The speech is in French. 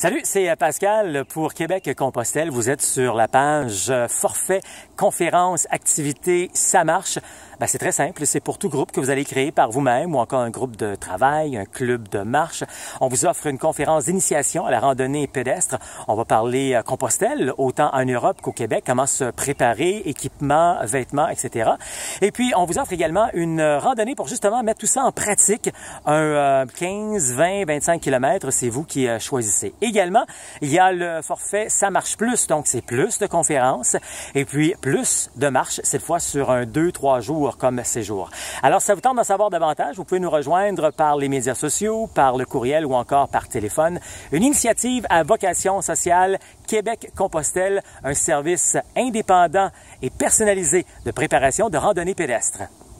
Salut, c'est Pascal pour Québec-Compostelle. Vous êtes sur la page forfait, conférences, activités, ça marche. C'est très simple, c'est pour tout groupe que vous allez créer par vous-même ou encore un groupe de travail, un club de marche. On vous offre une conférence d'initiation à la randonnée pédestre. On va parler Compostelle, autant en Europe qu'au Québec, comment se préparer, équipement, vêtements, etc. Et puis, on vous offre également une randonnée pour justement mettre tout ça en pratique. Un 15, 20, 25 km, c'est vous qui choisissez. Également, il y a le forfait Ça marche plus, donc c'est plus de conférences et puis plus de marches, cette fois sur un 2-3 jours comme séjour. Alors, ça vous tente d'en savoir davantage, vous pouvez nous rejoindre par les médias sociaux, par le courriel ou encore par téléphone. Une initiative à vocation sociale Québec-Compostelle, un service indépendant et personnalisé de préparation de randonnée pédestre.